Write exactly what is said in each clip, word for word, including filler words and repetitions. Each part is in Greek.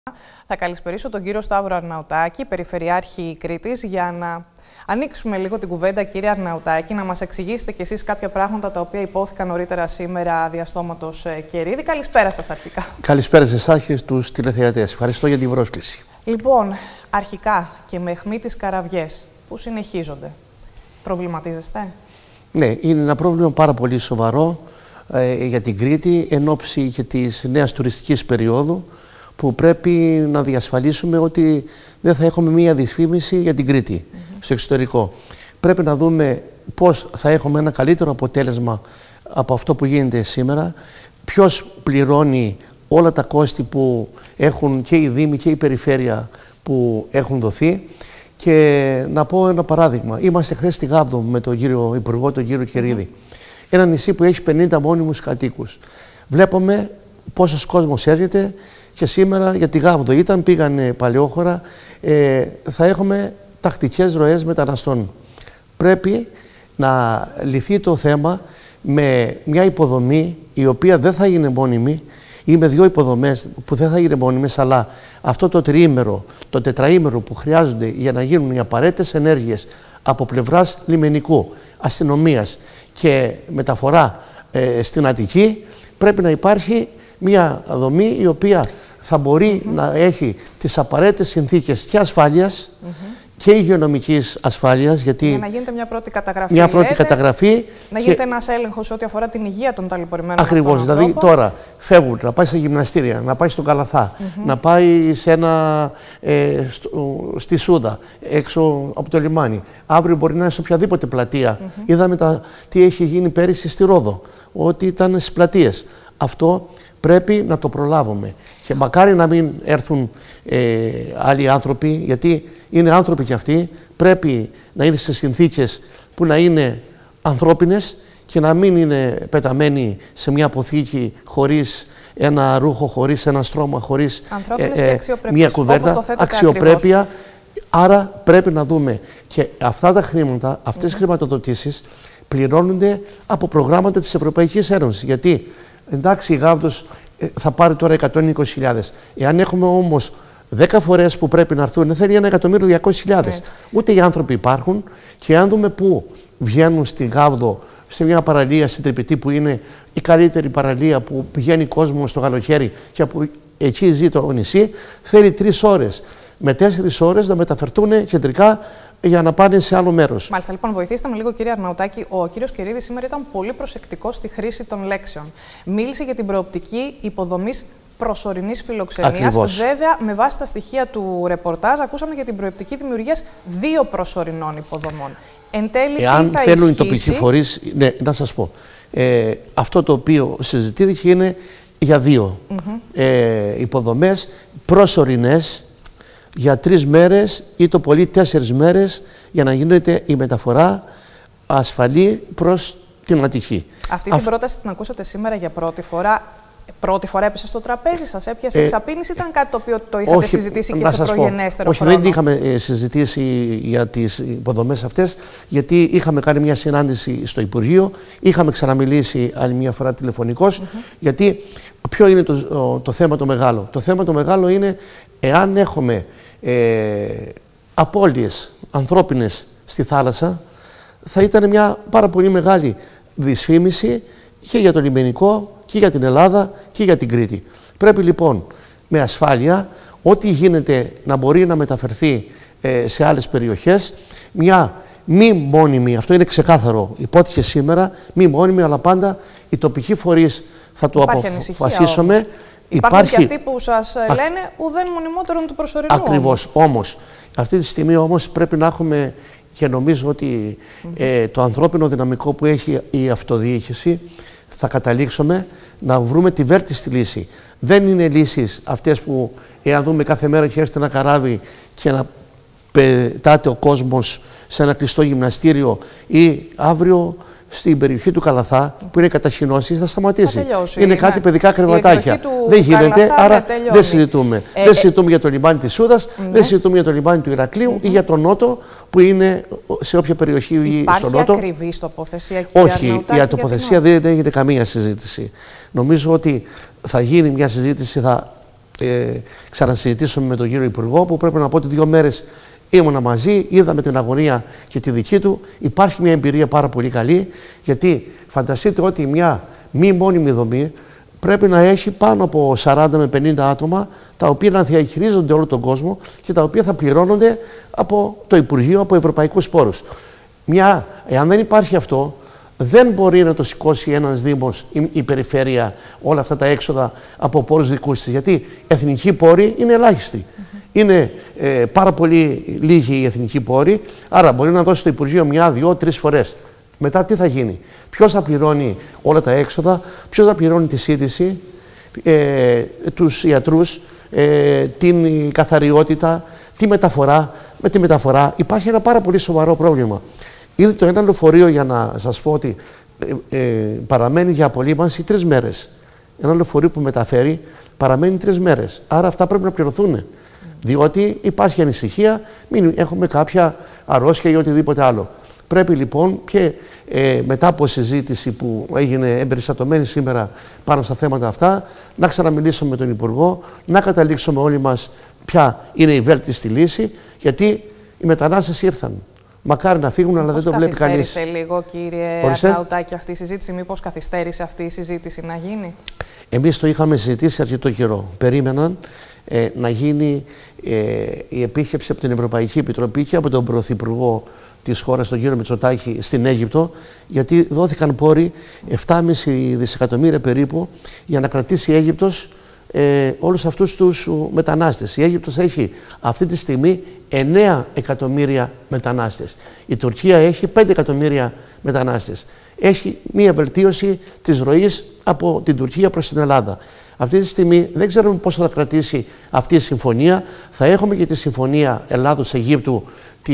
Θα καλησπερίσω τον κύριο Σταύρο Αρναουτάκη, Περιφερειάρχη Κρήτης, για να ανοίξουμε λίγο την κουβέντα. Κύριε Αρναουτάκη, να μας εξηγήσετε κι εσείς κάποια πράγματα τα οποία υπόθηκαν νωρίτερα σήμερα διαστόματος Κερίδη. Καλησπέρα σας αρχικά. Καλησπέρα σε εσάς και στους τηλεθεατές. Ευχαριστώ για την πρόσκληση. Λοιπόν, αρχικά και με αιχμή τις καραβιές που συνεχίζονται, προβληματίζεστε? Ναι, είναι ένα πρόβλημα πάρα πολύ σοβαρό ε, για την Κρήτη εν ώψη και της νέας τουριστικής περίοδου, που πρέπει να διασφαλίσουμε ότι δεν θα έχουμε μία δυσφήμιση για την Κρήτη mm-hmm. στο εξωτερικό. Πρέπει να δούμε πώς θα έχουμε ένα καλύτερο αποτέλεσμα από αυτό που γίνεται σήμερα, ποιος πληρώνει όλα τα κόστη που έχουν και οι Δήμοι και η Περιφέρεια που έχουν δοθεί. Και να πω ένα παράδειγμα. Είμαστε χθες στη Γάβδο με τον κύριο Υπουργό, τον κύριο Κερίδη. Mm-hmm. Ένα νησί που έχει πενήντα μόνιμους κατοίκους. Βλέπουμε πόσος κόσμος έρχεται. Και σήμερα για τη Γάβδο ήταν, πήγανε παλαιόχωρα, ε, θα έχουμε τακτικές ροές μεταναστών. Πρέπει να λυθεί το θέμα με μια υποδομή η οποία δεν θα είναι μόνιμη, ή με δύο υποδομές που δεν θα είναι μόνιμες, αλλά αυτό το τριήμερο, το τετραήμερο που χρειάζονται για να γίνουν οι απαραίτητες ενέργειες από πλευράς λιμενικού, αστυνομίας και μεταφορά ε, στην Αττική, πρέπει να υπάρχει μια δομή η οποία θα μπορεί mm-hmm. να έχει τις απαραίτητες συνθήκες και ασφάλειας mm-hmm. και υγειονομικής ασφάλειας. Γιατί για να γίνεται μια πρώτη καταγραφή. Μια πρώτη λέτε, καταγραφή. Να γίνεται ένας έλεγχος ό,τι αφορά την υγεία των ταλαιπωρημένων. Ακριβώς. Δηλαδή ανθρώπων. Τώρα φεύγουν να πάει στα γυμναστήρια, να πάει στον Καλαθά, mm-hmm. να πάει σε ένα, ε, στο, στη Σούδα, έξω από το λιμάνι. Αύριο μπορεί να είναι σε οποιαδήποτε πλατεία. Mm-hmm. Είδαμε τα, τι έχει γίνει πέρυσι στη Ρόδο, ότι ήταν στις πλατείες. Αυτό πρέπει να το προλάβουμε. Και μακάρι να μην έρθουν ε, άλλοι άνθρωποι, γιατί είναι άνθρωποι κι αυτοί, πρέπει να είναι σε συνθήκες που να είναι ανθρώπινες και να μην είναι πεταμένοι σε μια αποθήκη χωρίς ένα ρούχο, χωρίς ένα στρώμα, χωρίς ε, ε, μια κουβέρτα, αξιοπρέπεια. Ακριβώς. Άρα πρέπει να δούμε και αυτά τα χρήματα, αυτές οι mm-hmm. χρηματοδοτήσεις πληρώνονται από προγράμματα της Ευρωπαϊκής Ένωσης. Γιατί εντάξει, η Γάβδος θα πάρει τώρα εκατόν είκοσι χιλιάδες. Εάν έχουμε όμως δέκα φορές που πρέπει να έρθουν, θέλει ένα εκατομμύριο διακόσιες χιλιάδες. Ούτε οι άνθρωποι υπάρχουν. Και αν δούμε πού βγαίνουν στη Γάβδο, σε μια παραλία στην Τρυπητή, που είναι η καλύτερη παραλία που πηγαίνει κόσμο στο καλοκαίρι και που εκεί ζει το νησί, θέλει τρεις ώρες με τέσσερις ώρες να μεταφερθούν κεντρικά για να πάνε σε άλλο μέρος. Μάλιστα, λοιπόν, βοηθήστε με λίγο, κύριε Αρναουτάκη. Ο κύριος Κερίδης σήμερα ήταν πολύ προσεκτικός στη χρήση των λέξεων. Μίλησε για την προοπτική υποδομής προσωρινής φιλοξενίας. Ακριβώς. Βέβαια, με βάση τα στοιχεία του ρεπορτάζ, ακούσαμε για την προοπτική δημιουργίας δύο προσωρινών υποδομών. Εν τέλει, εάν τι θα θέλουν ισχύσει... οι τοπικοί φορείς, ναι, να σας πω. Ε, αυτό το οποίο συζητήθηκε είναι για δύο mm-hmm. ε, υποδομές προσωρινές, για τρεις μέρες ή το πολύ τέσσερις μέρες, για να γίνεται η μεταφορά ασφαλή προς την Αττική. Αυτή την πρόταση την ακούσατε σήμερα για πρώτη φορά. Πρώτη φορά έπεσε στο τραπέζι σας, έπιασε ε, εξαπίνηση, ήταν κάτι το οποίο το είχατε όχι, συζητήσει και σε προγενέστερο όχι, χρόνο? Όχι, δεν είχαμε ε, συζητήσει για τις υποδομές αυτές, γιατί είχαμε κάνει μια συνάντηση στο Υπουργείο, είχαμε ξαναμιλήσει άλλη μια φορά τηλεφωνικώς, mm-hmm. γιατί ποιο είναι το, το, το θέμα το μεγάλο. Το θέμα το μεγάλο είναι εάν έχουμε ε, απώλειες ανθρώπινες στη θάλασσα, θα ήταν μια πάρα πολύ μεγάλη δυσφήμιση και για το λιμενικό και για την Ελλάδα και για την Κρήτη. Πρέπει λοιπόν με ασφάλεια ό,τι γίνεται να μπορεί να μεταφερθεί ε, σε άλλες περιοχές, μια μη μόνιμη, αυτό είναι ξεκάθαρο, υπόθηκε σήμερα, μη μόνιμη, αλλά πάντα οι τοπικοί φορείς θα το αποφασίσουμε. Υπάρχουν υπάρχει... και αυτοί που σας Α... λένε ουδέν μονιμότερον του προσωρινού. Ακριβώς. Όμως. όμως, αυτή τη στιγμή όμως πρέπει να έχουμε, και νομίζω ότι mm-hmm. ε, το ανθρώπινο δυναμικό που έχει η αυτοδιοίκηση, θα καταλήξουμε να βρούμε τη βέλτιστη λύση. Δεν είναι λύσεις αυτές που εάν δούμε κάθε μέρα και έρχεται ένα καράβι και να πετάται ο κόσμος σε ένα κλειστό γυμναστήριο, ή αύριο στην περιοχή του Καλαθά που είναι καταχυνώσεις θα σταματήσει. Θα τελειώσει, είναι κάτι ναι. παιδικά κρεβατάκια. Δεν γίνεται, Καλαθά, άρα ναι, δεν συζητούμε. Ε, δεν συζητούμε ε, για το λιμάνι της Σούδας, ναι. δεν συζητούμε για το λιμάνι του Ηρακλείου mm-hmm. ή για τον Νότο που είναι σε όποια περιοχή υπάρχει στον Νότο. Υπάρχει ακριβή τοποθεσία, κύριε Όχι, Αρναουτάκη, για τοποθεσία δεν έγινε καμία συζήτηση. Νομίζω ότι θα γίνει μια συζήτηση, θα ε, ξανασυζητήσουμε με τον κύριο Υπουργό, που πρέπει να πω ότι δύο μέρες ήμουνα μαζί, είδαμε την αγωνία και τη δική του. Υπάρχει μια εμπειρία πάρα πολύ καλή, γιατί φανταστείτε ότι μια μη μόνιμη δομή πρέπει να έχει πάνω από σαράντα με πενήντα άτομα, τα οποία να διαχειρίζονται όλο τον κόσμο και τα οποία θα πληρώνονται από το Υπουργείο, από ευρωπαϊκούς πόρους. Μια, εάν δεν υπάρχει αυτό, δεν μπορεί να το σηκώσει ένας Δήμος ή η περιφέρεια όλα αυτά τα έξοδα από πόρους δικούς της. Γιατί εθνικοί πόροι είναι ελάχιστοι. Mm-hmm. Είναι ε, πάρα πολύ λίγοι οι εθνικοί πόροι, άρα μπορεί να δώσει στο Υπουργείο μια, δύο, τρεις φορές. Μετά τι θα γίνει, ποιος θα πληρώνει όλα τα έξοδα, ποιος θα πληρώνει τη σύντηση, ε, τους ιατρούς, ε, την καθαριότητα, τη μεταφορά. Με τη μεταφορά υπάρχει ένα πάρα πολύ σοβαρό πρόβλημα. Ήδη το ένα λεωφορείο, για να σας πω ότι ε, ε, παραμένει για απολύμανση τρεις μέρες. Ένα λεωφορείο που μεταφέρει παραμένει τρεις μέρες. Άρα αυτά πρέπει να πληρωθούν. Mm. Διότι υπάρχει ανησυχία, μην έχουμε κάποια αρρώστια ή οτιδήποτε άλλο. Πρέπει λοιπόν και ε, μετά από συζήτηση που έγινε εμπεριστατωμένη σήμερα πάνω στα θέματα αυτά, να ξαναμιλήσουμε με τον Υπουργό, να καταλήξουμε όλοι μας ποια είναι η βέλτιστη λύση, γιατί οι μετανάστες ήρθαν. Μακάρι να φύγουν, αλλά μήπως δεν το βλέπει κανείς. Καθυστέρησε λίγο, κύριε Αρναουτάκη, αυτή η συζήτηση, μήπως καθυστέρησε αυτή η συζήτηση να γίνει? Εμείς το είχαμε συζητήσει αρκετό καιρό. Περίμεναν ε, να γίνει ε, η επίσκεψη από την Ευρωπαϊκή Επιτροπή και από τον Πρωθυπουργό της χώρας, τον κύριο Μητσοτάκη, στην Αίγυπτο, γιατί δόθηκαν πόροι επτά κόμμα πέντε δισεκατομμύρια περίπου για να κρατήσει η Αίγυπτος ε, όλους αυτούς τους μετανάστες. Η Αίγυπτος έχει αυτή τη στιγμή εννέα εκατομμύρια μετανάστες. Η Τουρκία έχει πέντε εκατομμύρια μετανάστες. Έχει μία βελτίωση της ροής από την Τουρκία προς την Ελλάδα. Αυτή τη στιγμή δεν ξέρουμε πόσο θα κρατήσει αυτή η συμφωνία. Θα έχουμε και τη συμφωνία Ελλάδος-Αιγύπτου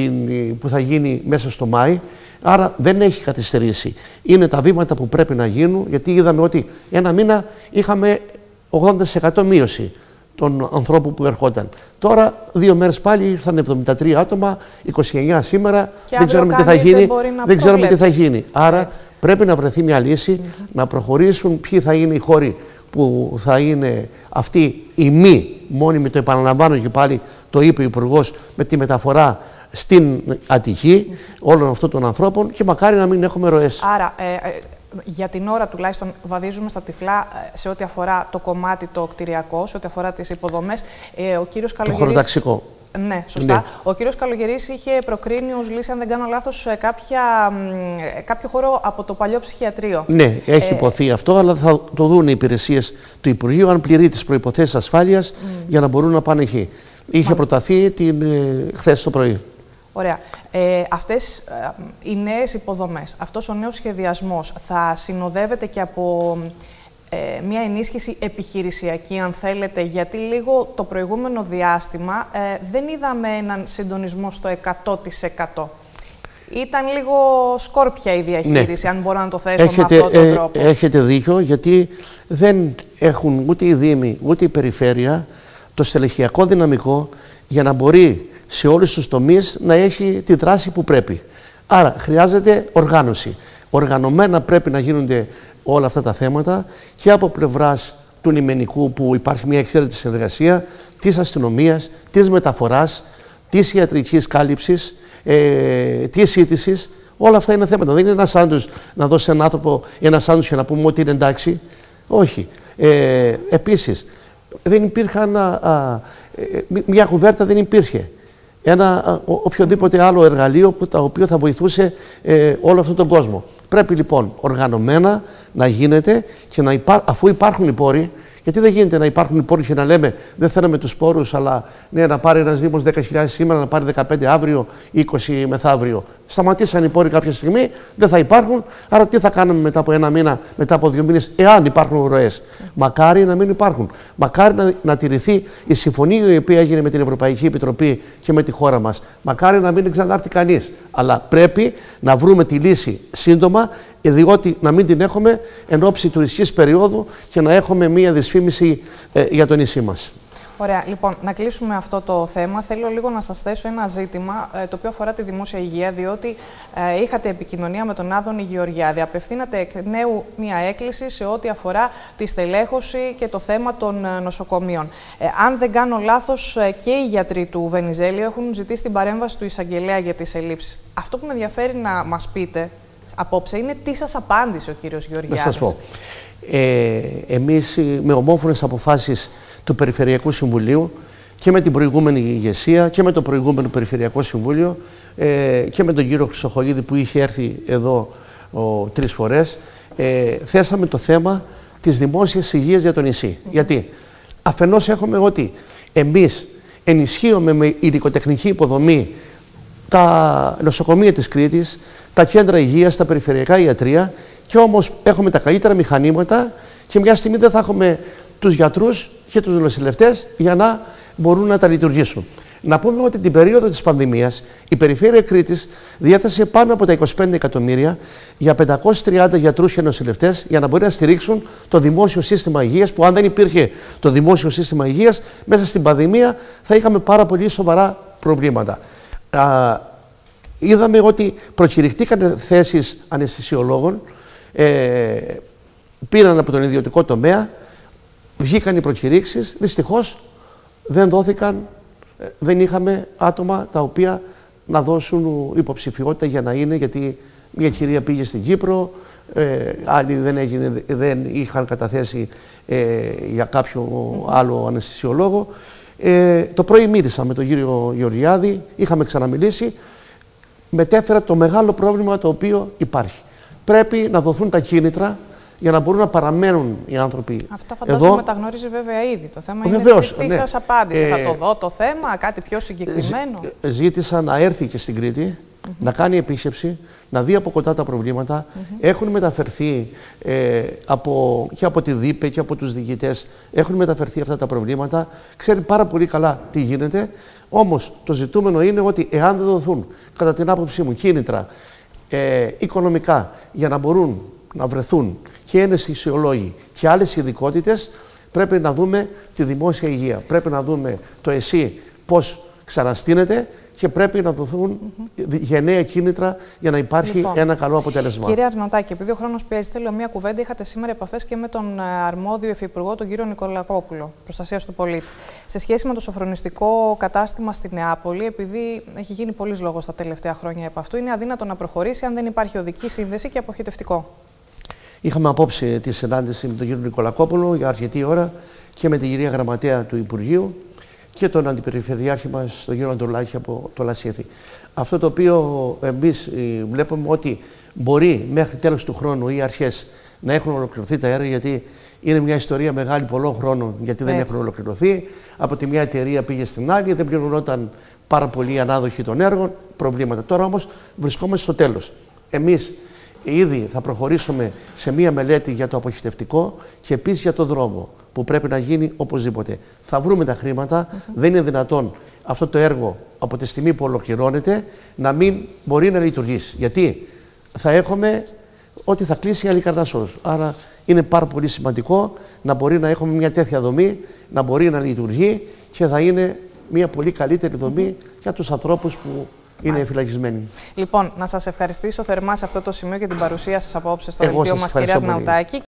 που θα γίνει μέσα στο Μάη. Άρα δεν έχει καθυστερήσει. Είναι τα βήματα που πρέπει να γίνουν, γιατί είδαμε ότι ένα μήνα είχαμε ογδόντα τοις εκατό μείωση των ανθρώπων που ερχόταν. Τώρα, δύο μέρες πάλι ήρθαν εβδομήντα τρία άτομα, είκοσι εννέα σήμερα. Και δεν ξέρουμε τι θα γίνει. Δεν, δεν ξέρουμε τι θα γίνει. Άρα έτσι. Πρέπει να βρεθεί μια λύση, mm-hmm. να προχωρήσουν ποιοι θα είναι οι χώροι που θα είναι αυτοί οι μη μόνιμοι. Το επαναλαμβάνω και πάλι, το είπε ο Υπουργός, με τη μεταφορά στην Αττική mm-hmm. όλων αυτών των ανθρώπων, και μακάρι να μην έχουμε ροές. Άρα, ε, ε, για την ώρα τουλάχιστον βαδίζουμε στα τυφλά σε ό,τι αφορά το κομμάτι το κτηριακό, σε ό,τι αφορά τις υποδομές. Ε, ο κύριος Καλογερής... Το χωροταξικό. Ναι, σωστά. Ναι. Ο κύριος Καλογερής είχε προκρίνει ως λύση, αν δεν κάνω λάθος, κάποια, κάποιο χώρο από το παλιό ψυχιατρίο. Ναι, έχει ε... υποθεί αυτό, αλλά θα το δουν οι υπηρεσίες του Υπουργείου αν πληρεί τις προϋποθέσεις ασφάλειας mm. για να μπορούν να πάνε εκεί. Είχε Μάλιστα. προταθεί την, ε, χθες το πρωί. Ωραία. Ε, αυτές ε, οι νέες υποδομές, αυτός ο νέος σχεδιασμός θα συνοδεύεται και από ε, μια ενίσχυση επιχειρησιακή, αν θέλετε, γιατί λίγο το προηγούμενο διάστημα ε, δεν είδαμε έναν συντονισμό στο εκατό τοις εκατό. Ήταν λίγο σκόρπια η διαχείριση, ναι. αν μπορώ να το θέσω έχετε, με αυτόν τον τρόπο. Ε, έχετε δίκιο, γιατί δεν έχουν ούτε οι Δήμοι, ούτε η Περιφέρεια το στελεχειακό δυναμικό για να μπορεί σε όλους τους τομείς να έχει τη δράση που πρέπει. Άρα χρειάζεται οργάνωση. Οργανωμένα πρέπει να γίνονται όλα αυτά τα θέματα και από πλευράς του λιμενικού, που υπάρχει μια εξαίρετη συνεργασία, της αστυνομίας, της μεταφοράς, της ιατρικής κάλυψης, ε, της σύντησης. Όλα αυτά είναι θέματα. Δεν είναι ένα σάντουιτς να δώσει έναν άνθρωπο ένα σάντουιτς και να πούμε ότι είναι εντάξει. Όχι. Ε, επίσης, δεν υπήρχαν, α, α, μια κουβέρτα δεν υπήρχε. Ένα οποιοδήποτε άλλο εργαλείο που, το οποίο θα βοηθούσε ε, όλο αυτόν τον κόσμο. Πρέπει λοιπόν οργανωμένα να γίνεται και να υπά... αφού υπάρχουν οι πόροι, γιατί δεν γίνεται να υπάρχουν οι πόροι και να λέμε δεν θέλουμε τους πόρους, αλλά ναι, να πάρει ένας Δήμος δέκα χιλιάδες σήμερα, να πάρει δεκαπέντε αύριο, είκοσι μεθαύριο. Σταματήσαν οι πόροι κάποια στιγμή, δεν θα υπάρχουν. Άρα τι θα κάνουμε μετά από ένα μήνα, μετά από δύο μήνες, εάν υπάρχουν ροές? Μακάρι να μην υπάρχουν. Μακάρι να, να τηρηθεί η συμφωνία η οποία έγινε με την Ευρωπαϊκή Επιτροπή και με τη χώρα μας. Μακάρι να μην ξανάρθει κανείς. Αλλά πρέπει να βρούμε τη λύση σύντομα, διότι να μην την έχουμε εν ώψη τουριστικής περίοδου και να έχουμε μία δυσφήμιση ε, για το νησί μας. Ωραία. Λοιπόν, να κλείσουμε αυτό το θέμα. Θέλω λίγο να σας θέσω ένα ζήτημα ε, το οποίο αφορά τη δημόσια υγεία, διότι ε, είχατε επικοινωνία με τον Άδωνη Γεωργιάδη. Απευθύνατε εκ νέου μία έκκληση σε ό,τι αφορά τη στελέχωση και το θέμα των ε, νοσοκομείων. Ε, αν δεν κάνω λάθος, ε, και οι γιατροί του Βενιζέλιο έχουν ζητήσει την παρέμβαση του εισαγγελέα για τις ελλείψεις. Αυτό που με ενδιαφέρει να μας πείτε απόψε είναι τι σας απάντησε ο κύριος Γεωργιάδης. Να σας πω. Ε, εμείς με ομόφωνες αποφάσεις του Περιφερειακού Συμβουλίου και με την προηγούμενη ηγεσία και με το προηγούμενο Περιφερειακό Συμβούλιο ε, και με τον κύριο Χρυσοχοΐδη που είχε έρθει εδώ ο, τρεις φορές, ε, θέσαμε το θέμα της δημόσιας υγείας για το νησί. Mm-hmm. Γιατί αφενός έχουμε ότι εμείς ενισχύουμε με υλικοτεχνική υποδομή τα νοσοκομεία της Κρήτης, τα κέντρα υγείας, τα περιφερειακά ιατρεία, και όμως έχουμε τα καλύτερα μηχανήματα και μια στιγμή δεν θα έχουμε τους γιατρούς και τους νοσηλευτές για να μπορούν να τα λειτουργήσουν. Να πούμε ότι την περίοδο της πανδημίας η Περιφέρεια Κρήτης διέθεσε πάνω από τα είκοσι πέντε εκατομμύρια για πεντακόσιους τριάντα γιατρούς και νοσηλευτές για να μπορεί να στηρίξουν το δημόσιο σύστημα υγείας, που αν δεν υπήρχε το δημόσιο σύστημα υγείας, μέσα στην πανδημία θα είχαμε πάρα πολύ σοβαρά προβλήματα. Α, είδαμε ότι προκηρυχτήκαν θέσεις αναισθησιολόγων, ε, πήραν από τον ιδιωτικό τομέα, βγήκαν οι προκηρύξεις, δυστυχώς δεν δόθηκαν, δεν είχαμε άτομα τα οποία να δώσουν υποψηφιότητα για να είναι, γιατί μια κυρία πήγε στην Κύπρο, ε, άλλοι δεν, έγινε, δεν είχαν καταθέσει ε, για κάποιο άλλο αναισθησιολόγο. Ε, το πρωί μίλησα με τον κύριο Γεωργιάδη, είχαμε ξαναμιλήσει, μετέφερα το μεγάλο πρόβλημα το οποίο υπάρχει. Πρέπει να δοθούν τα κίνητρα για να μπορούν να παραμένουν οι άνθρωποι. Αυτά φαντάζομαι εδώ. τα γνωρίζει βέβαια ήδη. Το θέμα Βεβαίως, είναι τι ναι. σας απάντησε. Ε, θα το δω το θέμα, κάτι πιο συγκεκριμένο. Ζ, ζήτησα να έρθει και στην Κρήτη, mm-hmm. να κάνει επίσκεψη, να δει από κοντά τα προβλήματα. Mm-hmm. Έχουν μεταφερθεί ε, από, και από τη ΔΥΠΕ και από τους διοικητές, έχουν μεταφερθεί αυτά τα προβλήματα. Ξέρει πάρα πολύ καλά τι γίνεται. Όμως το ζητούμενο είναι ότι εάν δεν δοθούν, κατά την άποψή μου, κίνητρα ε, οικονομικά για να μπορούν να βρεθούν και αναισθησιολόγοι και άλλες ειδικότητες, πρέπει να δούμε τη δημόσια υγεία. Πρέπει να δούμε το ΕΣΥ πώς ξαναστείνεται και πρέπει να δοθούν mm-hmm. γενναία κίνητρα για να υπάρχει λοιπόν ένα καλό αποτέλεσμα. Κύριε Αρναουτάκη, επειδή ο χρόνος πιέζει, θέλω μία κουβέντα. Είχατε σήμερα επαφές και με τον αρμόδιο υφυπουργό, τον κύριο Νικολακόπουλο, Προστασίας του Πολίτη. Σε σχέση με το σοφρονιστικό κατάστημα στη Νεάπολη, επειδή έχει γίνει πολλής λόγος τα τελευταία χρόνια επ' αυτού, είναι αδύνατο να προχωρήσει αν δεν υπάρχει οδική σύνδεση και αποχετευτικό. Είχαμε απόψε τη συνάντηση με τον κύριο Νικολακόπουλο για αρκετή ώρα και με την κυρία Γραμματέα του Υπουργείου και τον Αντιπεριφερειάρχη μας, τον κύριο Αντρουλάκη από το Λασίθι. Αυτό το οποίο εμείς βλέπουμε ότι μπορεί μέχρι τέλος του χρόνου οι αρχές να έχουν ολοκληρωθεί τα έργα, γιατί είναι μια ιστορία μεγάλη πολλών χρόνων, γιατί δεν Έτσι. έχουν ολοκληρωθεί. Από τη μια εταιρεία πήγε στην άλλη, δεν πληρωνόταν πάρα πολύ ανάδοχοι των έργων, προβλήματα. Τώρα όμως βρισκόμαστε στο τέλος. Εμείς ήδη θα προχωρήσουμε σε μία μελέτη για το αποχετευτικό και επίσης για το δρόμο που πρέπει να γίνει οπωσδήποτε. Θα βρούμε τα χρήματα. Mm-hmm. Δεν είναι δυνατόν αυτό το έργο από τη στιγμή που ολοκληρώνεται να μην μπορεί να λειτουργήσει. Γιατί θα έχουμε ότι θα κλείσει η Αλικαρνασσός. Άρα είναι πάρα πολύ σημαντικό να μπορεί να έχουμε μια τέτοια δομή, να μπορεί να λειτουργεί και θα είναι μια πολύ καλύτερη δομή mm-hmm. για τους ανθρώπους που είναι φυλακισμένοι. Λοιπόν, να σας ευχαριστήσω θερμά σε αυτό το σημείο για την παρουσία σας απόψε στο δελτίο μας, κύριε Αρναουτάκη.